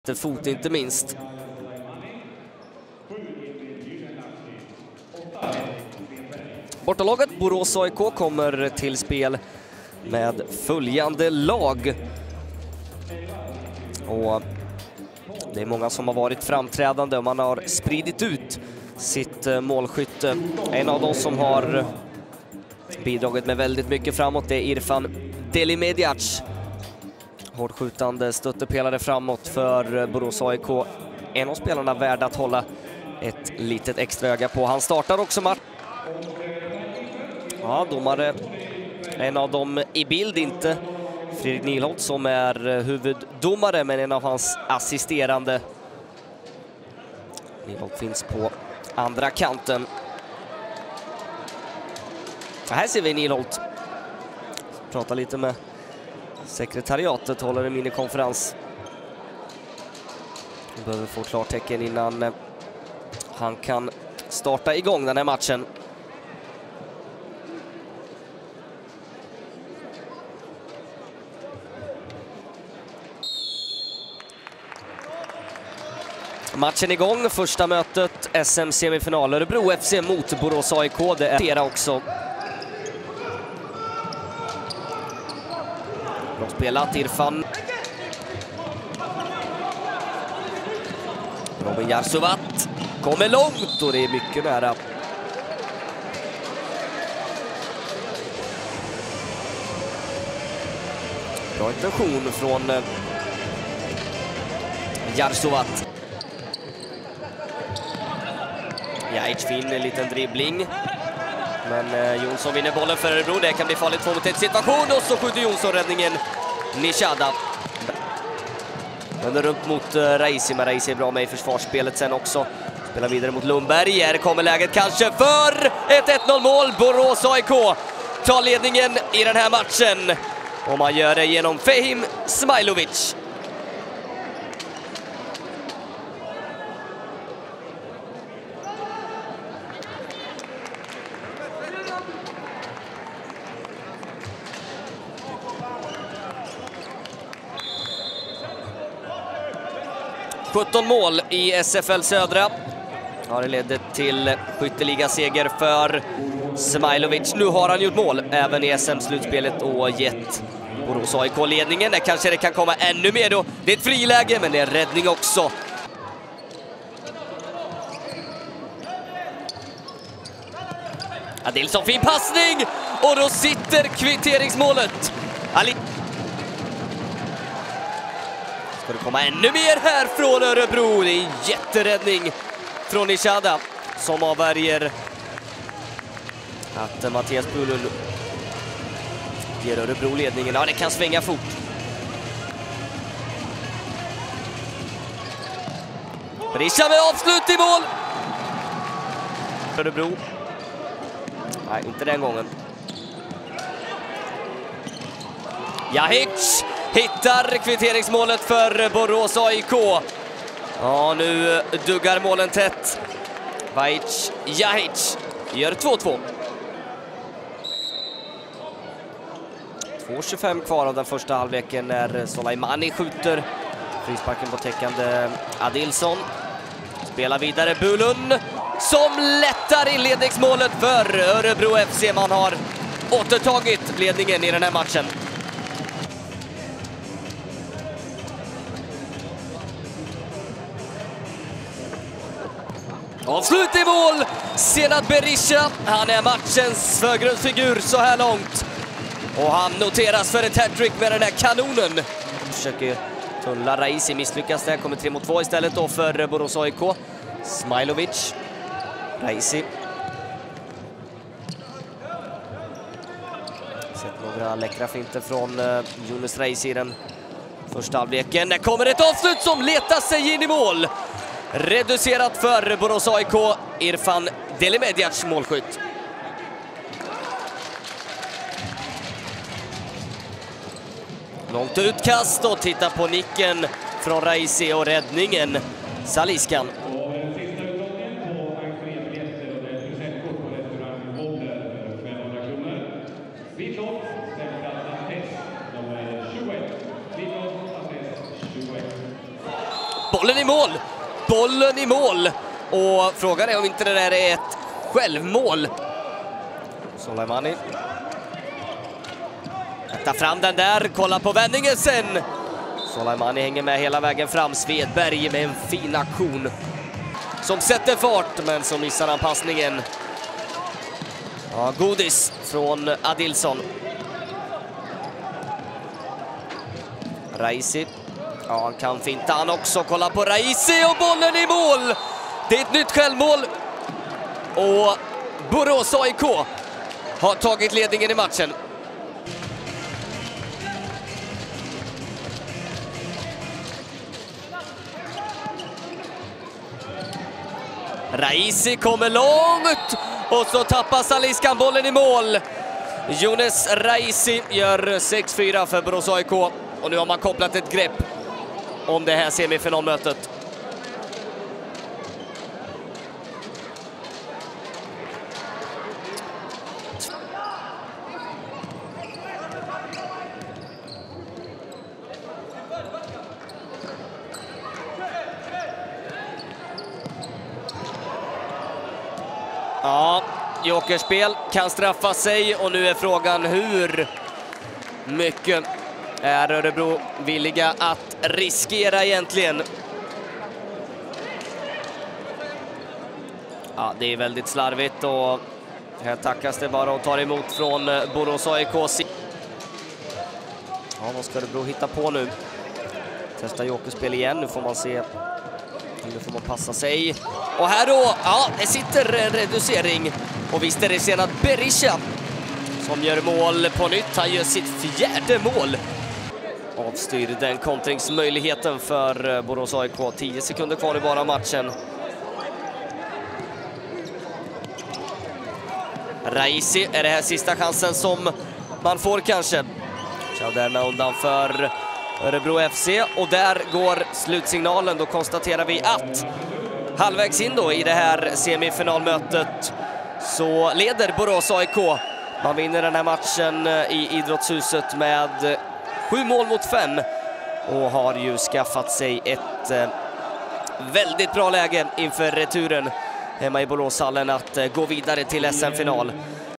Fot inte minst. Bortalaget Borås AIK kommer till spel med följande lag. Och det är många som har varit framträdande och man har spridit ut sitt målskytte. En av dem som har bidragit med väldigt mycket framåt är Irfan Delimediac. Hårdskjutande stöttepelare framåt för Borås AIK. En av spelarna värd att hålla ett litet extra öga på. Han startar också match. Ja, domare. En av dem i bild, inte Fredrik Nilholt som är huvuddomare, men en av hans assisterande. Nilholt finns på andra kanten. Här ser vi Nilholt. Pratar lite med sekretariatet, håller en minikonferens. Behöver få klartecken innan han kan starta igång den här matchen. Matchen igång, första mötet SM-semifinal Örebro FC mot Borås AIK. Det är flera också. Bra spelat, Irfan. Robin Jarsuvat kommer långt och det är mycket nära. Bra intention från Jarsuvat. Jajic fin, en liten dribbling. Men Jonsson vinner bollen för Örebro. Det kan bli farligt 2-1 situation. Och så skjuter Jonsson räddningen. Nishada. Vänder upp mot Raisi. Men Raisi är bra med i försvarsspelet sen också. Spelar vidare mot Lundberg. Här kommer läget kanske för ett 1-0 mål. Borås AIK tar ledningen i den här matchen. Och man gör det genom Fehim Smailovic. ...17 mål i SFL Södra. Ja, det ledde till skytteligaseger för Smailovic. Nu har han gjort mål även i SM-slutspelet och gett Borås AIK ledningen. Där kanske det kan komma ännu mer då. Det är ett friläge, men det är en räddning också. Adilson, fin passning! Och då sitter kvitteringsmålet. Ska det komma ännu mer här från Örebro? Det är en jätteräddning från Nishada som avvärjer att Mattias Bulund ger Örebro ledningen. Ja, det kan svänga fort. Berisha med avslut i mål. Örebro. Nej, inte den gången. Jajic hittar kvitteringsmålet för Borås AIK. Ja, nu duggar målen tätt. Vajic Jajic gör 2-2. 2:25 kvar av den första halvleken när Soleimani skjuter. Frisparken på täckande Adilson. Spelar vidare Bulund som lättar inledningsmålet för Örebro FC. Man har återtagit ledningen i den här matchen. Avslut i mål! Senat Berisha. Han är matchens förgrundsfigur så här långt. Och han noteras för ett hattrick med den här kanonen. Försöker tulla Raisi, misslyckas där. Kommer 3-2 istället då för Borås AIK. Smailovic. Raisi. Sett några läckra finter från Jonas Raisi i den första halvleken. Där kommer ett avslut som letar sig in i mål. Reducerat för Borås AIK. Irfan Delimediac målskytt. Långt utkast och titta på nicken från Raisi och räddningen Saliskan. bollen i mål! Bollen i mål! Och frågan är om inte det där är ett självmål. Soleimani. Tar fram den där, kolla på vändningen sen. Soleimani hänger med hela vägen fram. Svedberg med en fin aktion. Som sätter fart, men som missar anpassningen. Ja, godis från Adilson. Raisi. Ja, han kan finta han också. Kolla på Raisi och bollen i mål! Det är ett nytt självmål. Och Borås AIK har tagit ledningen i matchen. Raisi kommer långt och så tappar Saliskan bollen i mål. Younes Raisi gör 6-4 för Borås AIK. Och nu har man kopplat ett grepp om det här semifinalmötet. Ja, jokerspel kan straffa sig och nu är frågan hur mycket är Örebro villiga att riskera egentligen. Ja, det är väldigt slarvigt och här tackas det bara och tar emot från Borås AIK. Ja, vad ska Örebro hitta på nu? Testa jokerspel igen, nu får man se. Nu får man passa sig. Och här då, ja, det sitter en reducering. Och visst är det senat Berisha som gör mål på nytt. Han gör sitt 4:e mål. Avstyr den kontringsmöjligheten för Borås AIK. 10 sekunder kvar i bara matchen. Raisi, är det här sista chansen som man får kanske? Chauderna undan för Örebro FC. Och där går slutsignalen. Då konstaterar vi att halvvägs in då i det här semifinalmötet så leder Borås AIK. Man vinner den här matchen i Idrottshuset med 7-5 och har ju skaffat sig ett väldigt bra läge inför returen hemma i Boråshallen att gå vidare till SM-final.